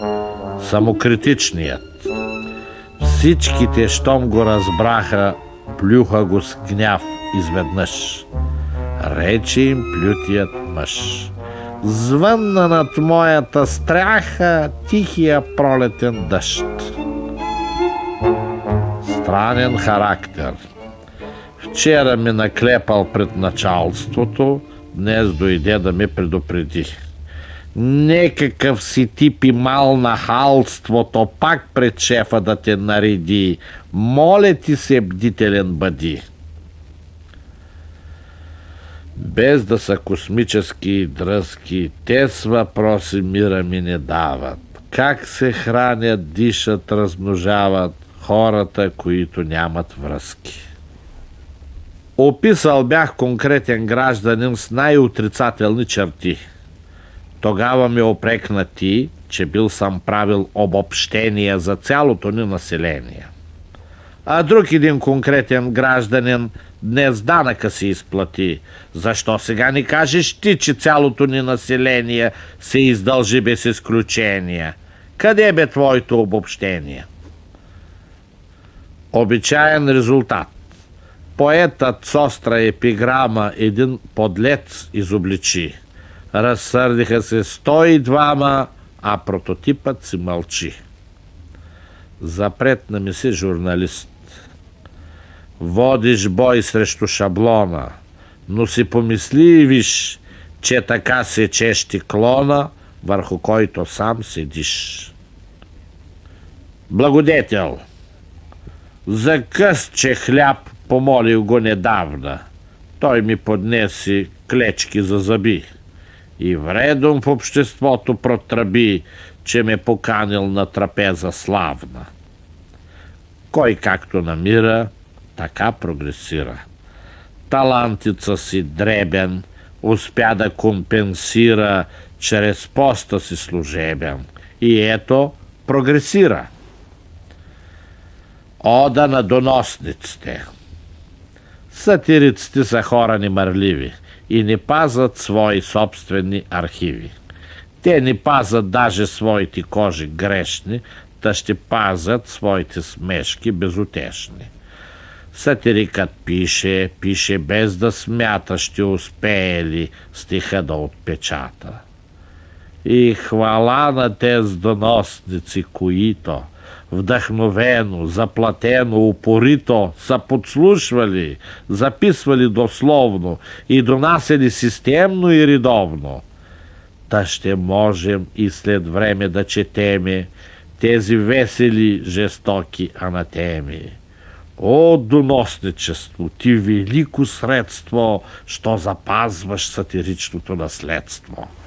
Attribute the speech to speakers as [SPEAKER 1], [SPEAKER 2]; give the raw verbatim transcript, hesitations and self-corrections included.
[SPEAKER 1] Самокритичният. Всичките, щом го разбраха, плюха го с гняв изведнъж. Рече им плютият мъж: звънна над моята стряха тихия пролетен дъжд. Странен характер. Вчера ми наклепал пред началството, днес дойде да ме предупреди. Некакъв си тип и мал нахалството пак пред шефа да те нареди. Моля ти се, бдителен бъди. Без да са космически и дръзки, те с въпроси мира ми не дават. Как се хранят, дишат, размножават хората, които нямат връзки. Описал бях конкретен гражданин с най-отрицателни черти. Тогава ме опрекна ти, че бил съм правил обобщения за цялото ни население. А друг един конкретен гражданин днес данъка си изплати. Защо сега не кажеш ти, че цялото ни население се издължи без изключения? Къде бе твоето обобщение? Обичаен резултат. Поетът с остра епиграма един подлец изобличи. Разсърдиха се сто и двама, а прототипът си мълчи. Запретна ми се журналист. Водиш бой срещу шаблона, но си помисли и виж, че така се чещи клона, върху който сам седиш. Благодетел. За късче хляб помолил го недавна. Той ми поднеси клечки за зъби. И вредом в обществото протръби, че ме поканил на трапеза славна. Кой както намира, така прогресира. Талантица си дребен успя да компенсира чрез поста си служебен. И ето прогресира. Ода на доносниците. Сатириците са хора немърливи и не пазят свои собствени архиви. Те не пазят даже своите кожи грешни, та ще пазят своите смешки безутешни. Сатирикът пише, пише без да смята, ще успее ли стиха да отпечата. И хвала на тези доносници, които вдъхновено, заплатено, упорито са подслушвали, записвали дословно и донасяли системно и редовно. Та ще можем и след време да четеме тези весели, жестоки анатеми. О, доносничество, ти велико средство, що запазваш сатиричното наследство!